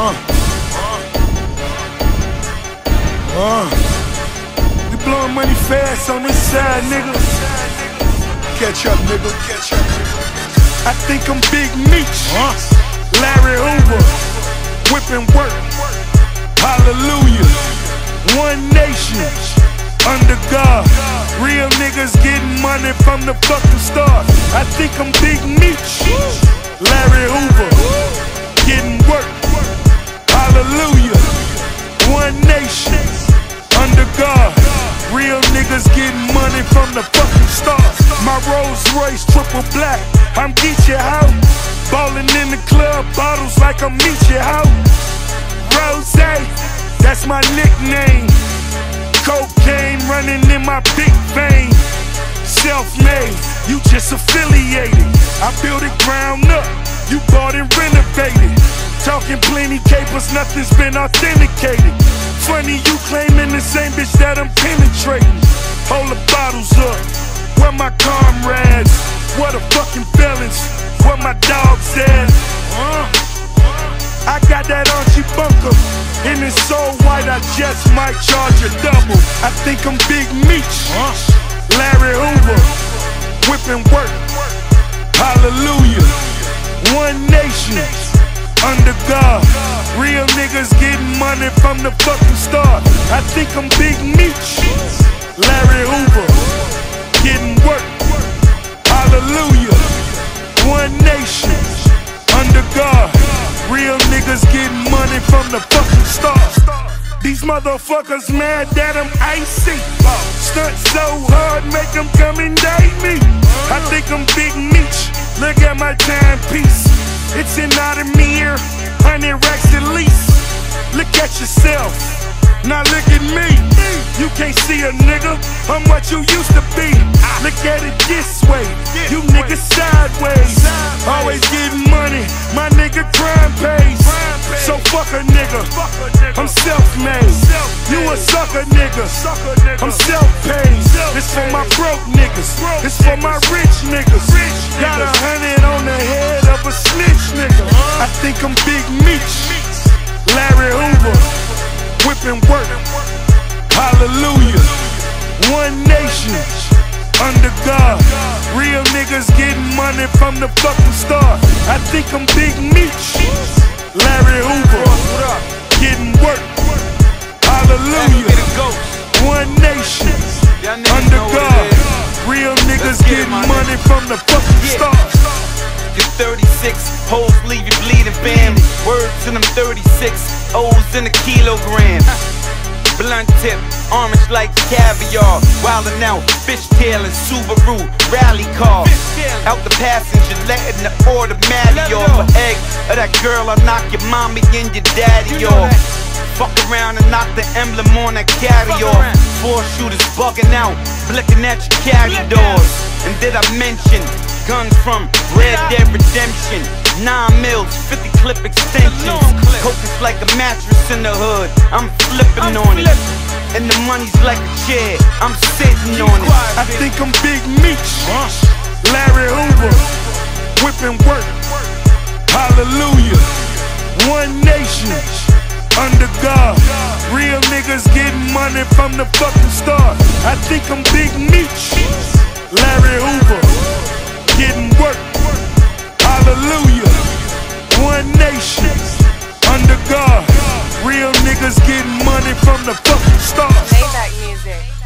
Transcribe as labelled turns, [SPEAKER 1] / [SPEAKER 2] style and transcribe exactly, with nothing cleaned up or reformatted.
[SPEAKER 1] Uh, uh, we blowing money fast on this side, nigga. Catch up, nigga. Catch up. I think I'm Big Meech, uh. Larry Hoover, whipping work. Hallelujah. One nation under God. Real niggas getting money from the fucking start. I think I'm Big Meech, Larry Hoover, getting work. Hallelujah. One nation under God. Real niggas getting money from the fucking start. My Rolls Royce triple black, I'm Geechee out. Ballin' in the club, bottles like I'm Meechee out. Rose, that's my nickname. Cocaine running in my big vein. Self-made, you just affiliated. I built it ground up, you bought and renovated. Talking plenty capers, nothing's been authenticated. Funny you claiming the same bitch that I'm penetrating. Hold the bottles up, where my comrades? What a fucking felons, where my dogs at? Uh, I got that Archie bunker, and it's so white I just might charge a double. I think I'm Big Meech, Larry Hoover, whipping work. Hallelujah. One nation under God. Real niggas getting money from the fucking start. I think I'm Big Meech, Larry Hoover, getting work. Hallelujah. One nation under God. Real niggas getting money from the fucking start. These motherfuckers mad that I'm icy. Stunt so hard, make them come and date me. I think I'm Big Meech, look at my timepiece. It's an Audemars, hundred racks at least. Look at yourself, now look at me. You can't see a nigga, I'm what you used to be. Look at it this way, you niggas sideways. Always getting money, my nigga crime pays. So fuck a nigga, I'm self-made. You a sucker nigga, I'm self-paid. It's for my broke niggas, it's for my rich niggas. Got a hundred on the head of a snitch nigga. I think I'm Big Meech, Larry Hoover, whipping work. Hallelujah. One nation under God. Real niggas getting money from the fucking start. I think I'm Big Meech, Larry Hoover, getting work. Hallelujah. One nation under God. Real niggas getting money from the fucking start.
[SPEAKER 2] You're thirty-six, hoes leave you bleeding, fam. Word to them thirty-six, O's in a kilogram. Blunt tip, orange like caviar. Wildin' out, fishtail and Subaru rally car. Out the passenger, letting the automatic off. An egg of that girl, I'll knock your mommy and your daddy off. Fuck around and knock the emblem on that carry off. Four shooters bugging out, blicking at your carry doors. And did I mention guns from Red Dead Redemption? Nine mils, fifty clip extensions. Coke is like a mattress in the hood, I'm flipping on it. And the money's like a chair, I'm sitting on it.
[SPEAKER 1] I think I'm Big Meech, Larry Hoover, whipping work. Hallelujah. One nation under God. Real niggas getting money from the fucking start. I think I'm Big Meech, Larry Hoover, getting work. Hallelujah. One nation under God. Real niggas getting money from the fucking start.
[SPEAKER 3] Maybach music.